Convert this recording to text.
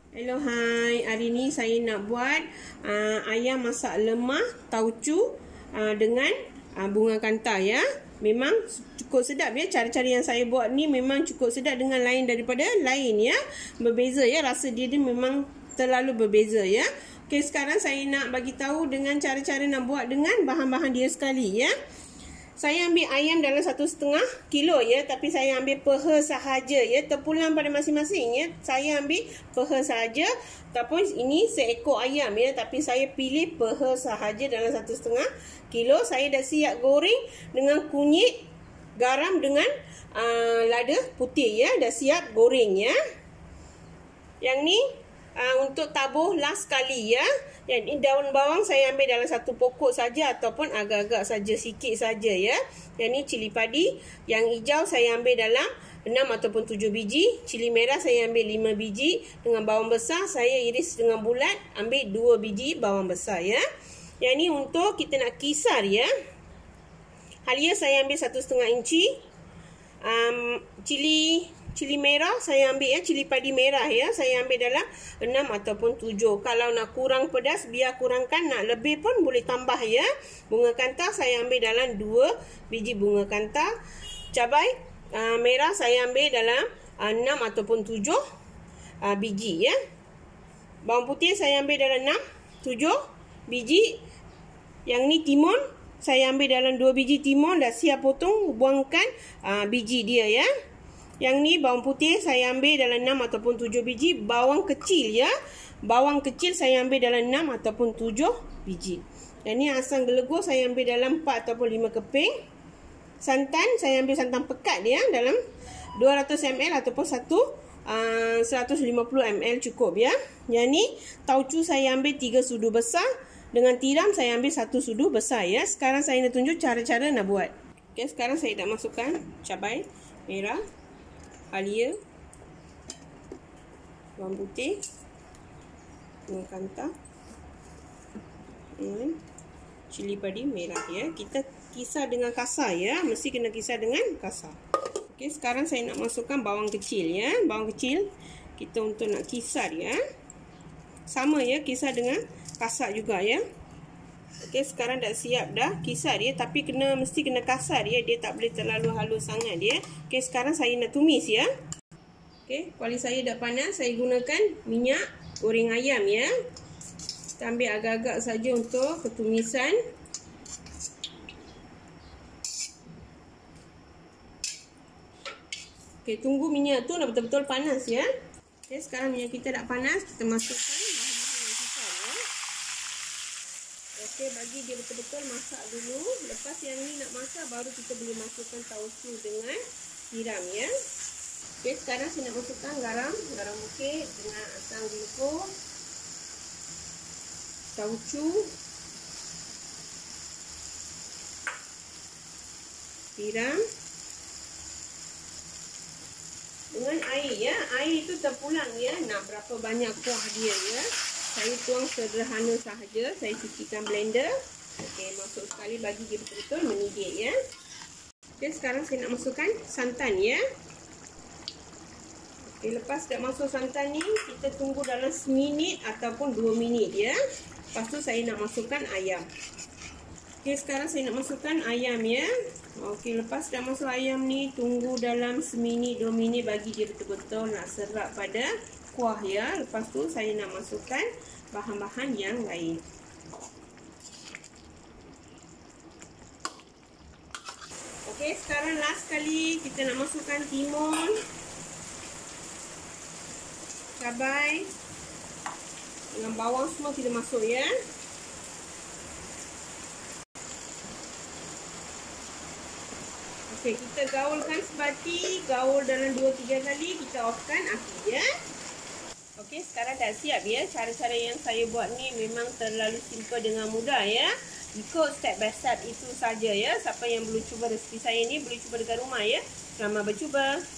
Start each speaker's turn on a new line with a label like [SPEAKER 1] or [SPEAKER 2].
[SPEAKER 1] Hello, hai. Hari ni saya nak buat ayam masak lemah tauco dengan bunga kanta ya. Memang cukup sedap ya. Cara-cara yang saya buat ni memang cukup sedap dengan lain daripada lain ya. Berbeza ya. Rasa dia memang terlalu berbeza ya. Okey, sekarang saya nak bagi tahu dengan cara-cara nak buat dengan bahan-bahan dia sekali ya. Saya ambil ayam dalam 1,5 kilo ya, tapi saya ambil peha sahaja ya, terpulang pada masing-masing ya. Saya ambil peha sahaja, ataupun ini seekor ayam ya, tapi saya pilih peha sahaja dalam 1,5 kilo. Saya dah siap goreng dengan kunyit, garam dengan lada putih ya, dah siap goreng ya. Yang ni untuk tabuh last kali ya. Yang ini daun bawang saya ambil dalam 1 pokok saja ataupun agak-agak saja, sikit saja ya. Yang ni cili padi, yang hijau saya ambil dalam 6 ataupun 7 biji. Cili merah saya ambil 5 biji. Dengan bawang besar saya iris dengan bulat, ambil 2 biji bawang besar ya. Yang ni untuk kita nak kisar ya. Halia saya ambil 1,5 inci. Cili merah saya ambil ya, cili padi merah ya, saya ambil dalam 6 ataupun 7. Kalau nak kurang pedas biar kurangkan, nak lebih pun boleh tambah ya. Bunga kanta saya ambil dalam 2 biji bunga kanta. Cabai merah saya ambil dalam 6 ataupun 7 biji ya. Bawang putih saya ambil dalam 6 7 biji. Yang ni timun saya ambil dalam 2 biji timun, dah siap potong, buangkan biji dia ya. Yang ni bawang putih saya ambil dalam 6 ataupun 7 biji. Bawang kecil ya. Bawang kecil saya ambil dalam 6 ataupun 7 biji. Yang ni asam gelegur saya ambil dalam 4 ataupun 5 keping. Santan saya ambil santan pekat ya, dalam 200 ml ataupun 150 ml cukup ya. Yang ni tauco saya ambil 3 sudu besar. Dengan tiram saya ambil 1 sudu besar ya. Sekarang saya nak tunjuk cara-cara nak buat. Okay, sekarang saya nak masukkan cabai merah, halia, bawang putih, bunga kanta, cili padi merah ya. Kita kisar dengan kasar ya, mesti kena kisar dengan kasar. Okey, sekarang saya nak masukkan bawang kecil ya. Bawang kecil kita untuk nak kisar ya. Sama ya, kisar dengan kasar juga ya. Okey, sekarang dah siap dah kisar dia, tapi mesti kena kasar ya, dia tak boleh terlalu halus sangat dia. Okey, sekarang saya nak tumis ya. Okey, kuali saya dah panas, saya gunakan minyak goreng ayam ya. Kita ambil agak-agak saja untuk ketumisan. Okey, tunggu minyak tu dah betul-betul panas ya. Okey, sekarang minyak kita dah panas, kita masukkan okey, bagi dia betul-betul masak dulu. Lepas yang ni nak masak, baru kita boleh masukkan tauco dengan tiram ya. Okey, sekarang saya nak masukkan garam bukit dengan asam gelegur, tauco, tiram dengan air ya. Air itu terpulang ya, nak berapa banyak kuah dia ya. Saya tuang sederhana sahaja. Saya cucikan blender. Okey, masuk sekali, bagi dia betul-betul mendidih ya. Okey, sekarang saya nak masukkan santan ya. Okey, lepas dah masuk santan ni, kita tunggu dalam 1 minit ataupun 2 minit ya. Lepas tu saya nak masukkan ayam. Okey, sekarang saya nak masukkan ayam ya. Okey, lepas dah masuk ayam ni, tunggu dalam 1 minit 2 minit, bagi dia betul-betul nak serap pada kuah ya. Lepas tu saya nak masukkan bahan-bahan yang lain. Okey, sekarang last kali kita nak masukkan timun, cabai dengan bawang, semua kita masuk ya. Okey, kita gaulkan sebati, gaul dalam 2-3 kali, kita offkan api ya. Okey, sekarang dah siap ya. Cara-cara yang saya buat ni memang terlalu simple dengan mudah ya. Ikut step by step itu saja ya. Siapa yang belum cuba resipi saya ni, boleh cuba dekat rumah ya. Selamat bercuba.